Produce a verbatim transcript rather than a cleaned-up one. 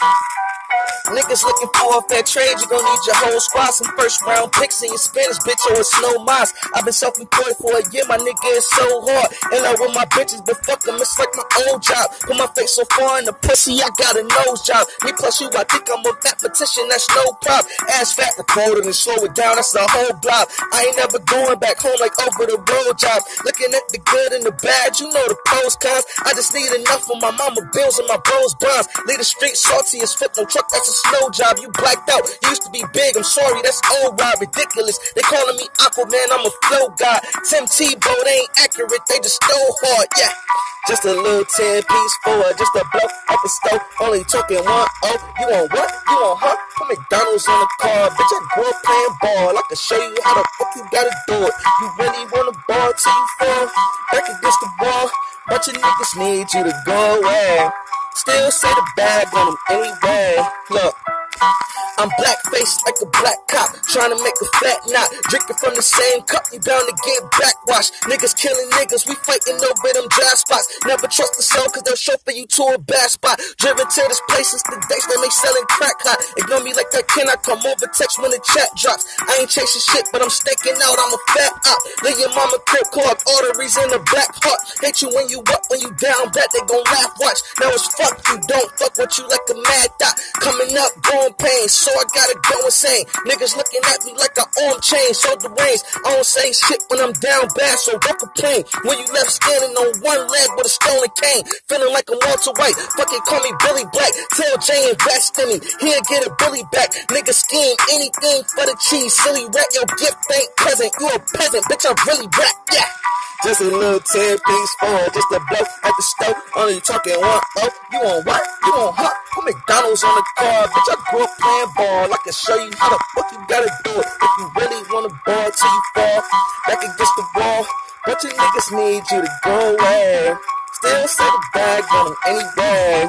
Niggas looking for a fair trade, you gon' need your whole squad. Some first round picks in your Spanish, bitch, or it's no mas. I've been self-employed for a year, my nigga is so hard. And I with my bitches, but fuck them, it's like my old job. Put my face so far in the pussy, I got a nose job. Me plus you, I think I'm a mathematician, that's no prob. Ass fat, record it and slow it down, that's the whole blob. I ain't never going back home like over the road job. Looking at the good and the bad, you know the pros, cons. I just need enough for my mama bills and my bros bonds. Leave the street salty as flip, no truck, that's a snow job. You blacked out, you used to be big, I'm sorry, that's old ride, ridiculous. They calling me Aquaman, I'm a flow guy. Tim Tebow, they ain't accurate, they just so hard, yeah. Just a little ten piece for it, just a blow up the stove. Only talking one oh. You want what? You want huh? Put McDonald's on the car, bitch. I grew up playing ball. I can show you how the fuck you gotta do it. You really wanna ball till you fall back against the wall. Bunch of niggas need you to go away. Still say the bag on them anyway. Look, I'm black-faced like a black cop, trying to make a fat knot. Drinking from the same cup, you bound to get backwashed. Niggas killing niggas, we fighting over them dry spots. Never trust the soul, cause they'll chauffeur you to a bad spot. Driven to this place since the days they make selling crack hot. Ignore me like I cannot come over text when the chat drops. I ain't chasing shit, but I'm staking out, I'm a fat op. Leave your mama crib clogged, arteries in the black heart. Hate you when you up, when you down bad, they gon' laugh, watch. Now it's fuck you, don't fuck with you like a mad dot. Coming up, growing pain, so I gotta go insane. Niggas looking at me like an arm chain, so the reins. I don't say shit when I'm down bad, so don't complain. When you left standing on one leg with a stolen cane, feeling like I'm Walter White, fucking call me Billy Black. Tell Jay invest in me, he'll get a Billy back. Niggas scheme anything for the cheese, silly rat. Your gift ain't present, you a peasant, bitch. I really rap, yeah. Just a little ten piece for it, just a blow at the stove. Only talking one oh. You want what? You want hot? Put McDonald's on the car, bitch. I grew up playing ball. I can show you how the fuck you gotta do it. If you really wanna ball till you fall back against the wall. Bunch of niggas need you to go away. Still say the bag on them anyway.